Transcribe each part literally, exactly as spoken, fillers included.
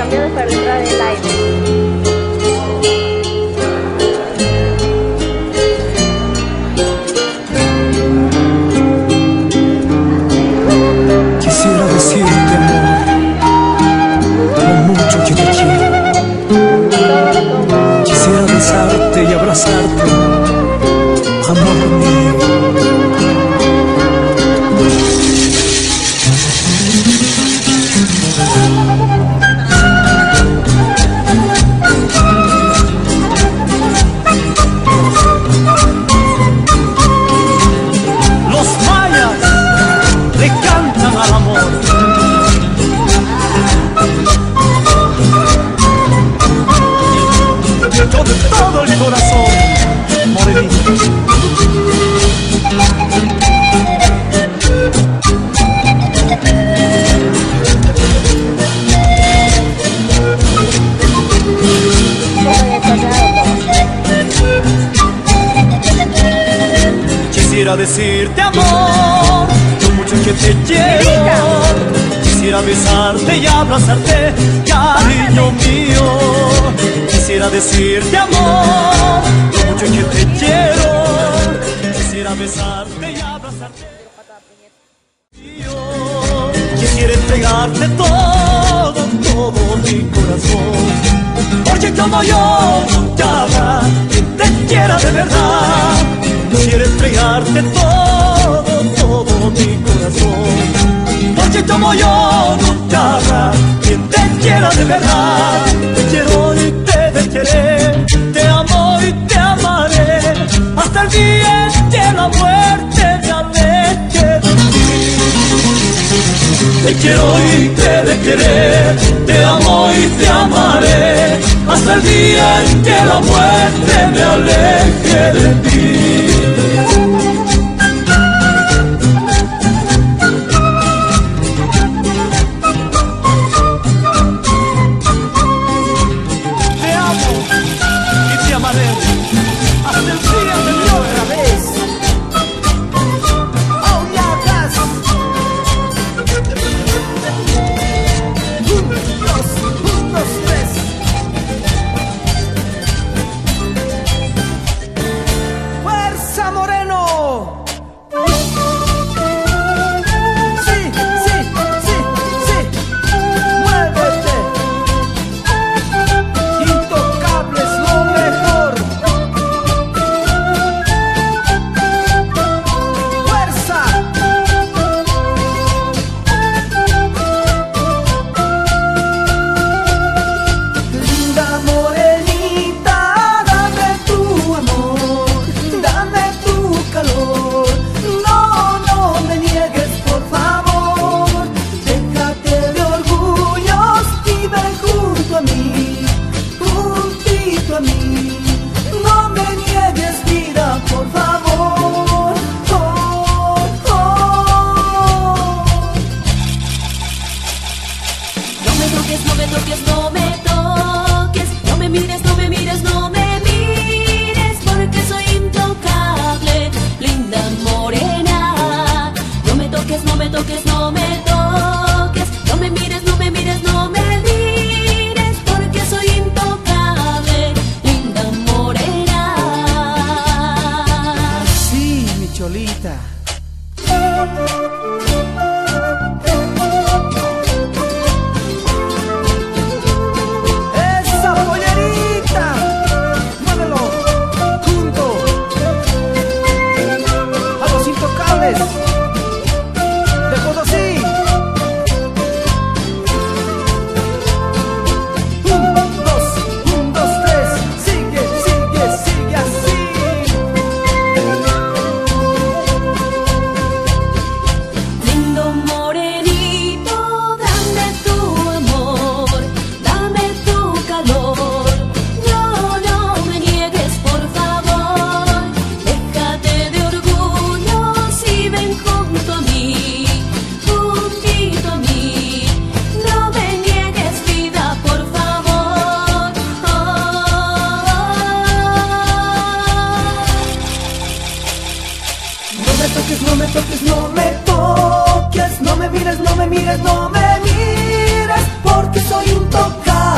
cambio de apertura del aire. Quisiera decirte, amor, lo mucho que te quiero. Quisiera besarte y abrazarte, amor mío. Los mayas le cantan al amor. Yo de todo el corazón, morenito. Quisiera decirte, amor, lo mucho que te quiero. Quisiera besarte y abrazarte, cariño mío. Quisiera decirte, amor, lo mucho que te quiero. Quisiera besarte y abrazarte. Yo quisiera entregarte todo, todo mi corazón. Porque como yo nunca habrá quien te quiera de verdad. Quisiera entregarte todo, todo mi corazón. Porque como yo nunca habrá quien te quiera de verdad. Te quiero y te dejaré, te amo y te amaré, hasta el día en que la muerte me aleje de ti. Te quiero y te dejaré, te amo y te amaré, hasta el día en que la muerte me aleje de ti. mires, no me mires, porque soy intocable.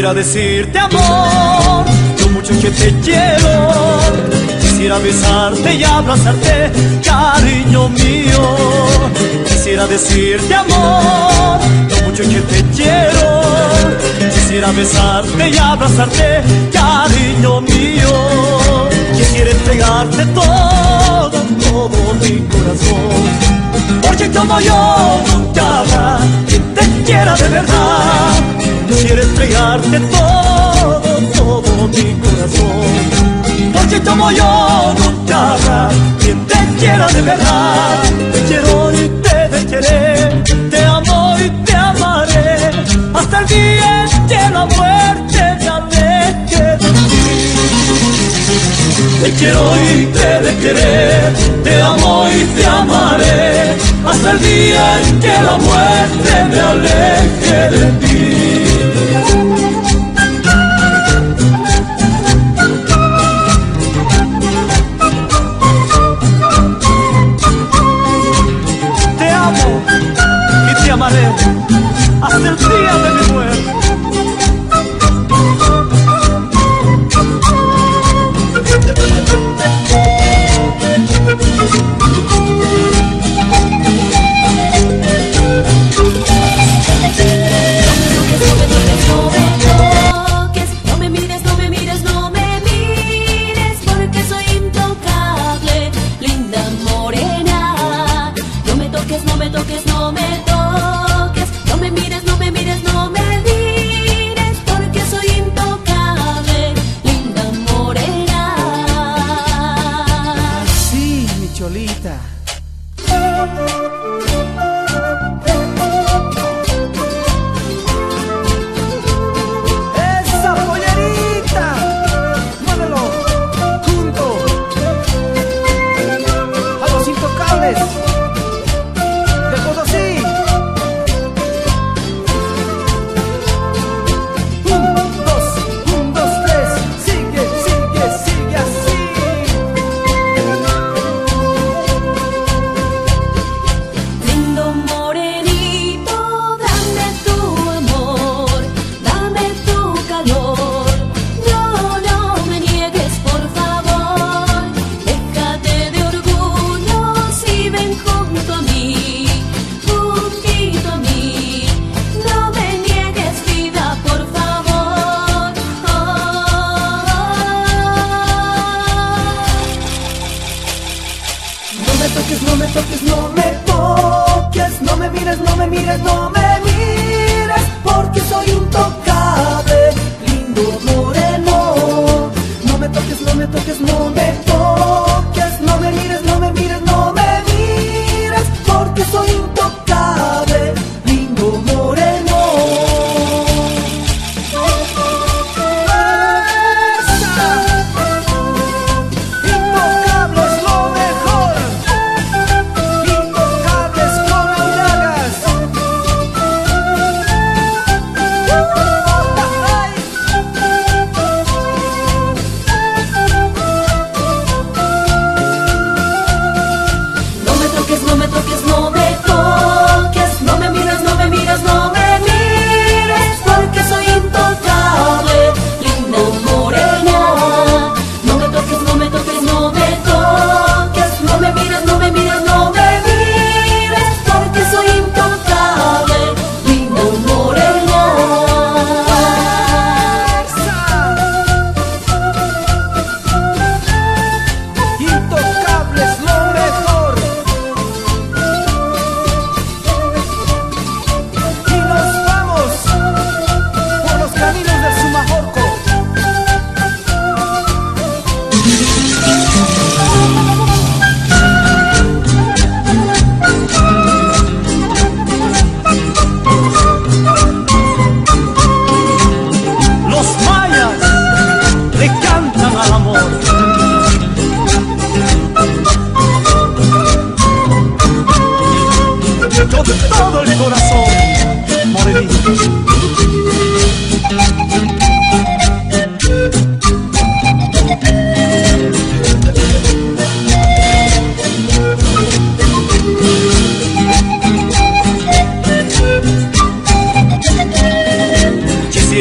Quisiera decirte amor, lo mucho que te quiero. Quisiera besarte y abrazarte, cariño mío. Quisiera decirte amor, lo mucho que te quiero. Quisiera besarte y abrazarte, cariño mío. Quisiera entregarte todo, todo mi corazón, porque como yo nunca habrá quien te quiera de verdad. Quisiera entregarte todo, todo mi corazón, porque como yo nunca habrá quien te quiera de verdad. Te quiero y te de querer, te amo y te amaré, hasta el día en que la muerte me aleje de ti. Te quiero y te de querer, te amo y te amaré, hasta el día en que la muerte me aleje de ti. Te amo y te amaré, hasta el día de mi muerte.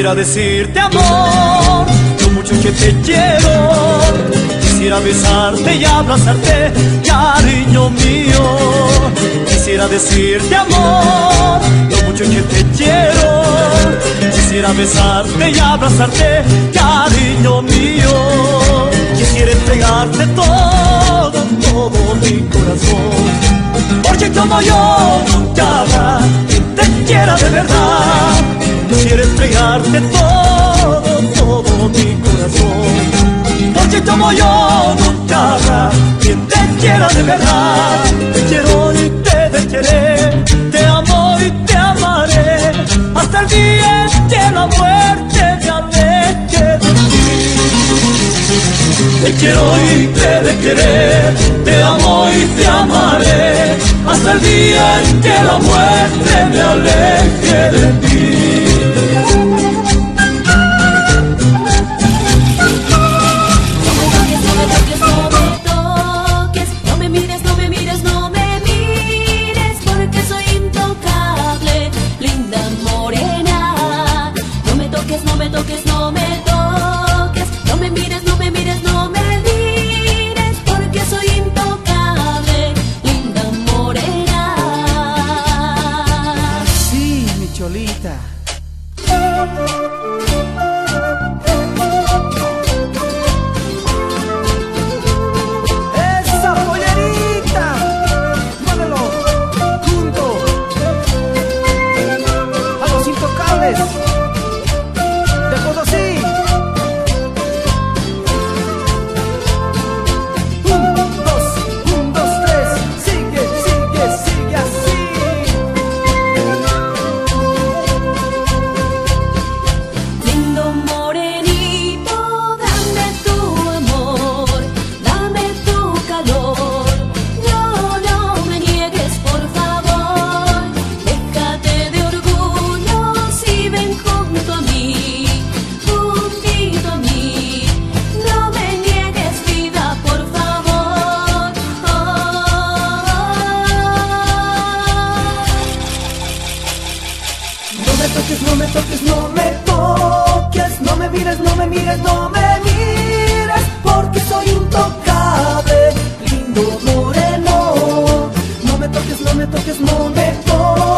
Quisiera decirte amor, lo mucho que te quiero. Quisiera besarte y abrazarte, cariño mío. Quisiera decirte amor, lo mucho que te quiero. Quisiera besarte y abrazarte, cariño mío. Quisiera entregarte todo, todo mi corazón, porque como yo nunca habrá quien te quiera de verdad. Quisiera entregarte todo, todo mi corazón, porque como yo nunca habrá quien te quiera de verdad. Te quiero y te desearé, te amo y te amaré, hasta el día en que la muerte me aleje de ti. Te quiero y te desearé, te amo y te amaré, hasta el día en que la muerte me aleje de ti. No me toques, no me toques, no me mires, no me mires, no me mires, porque soy intocable, lindo moreno. No me toques, no me toques, no me toques.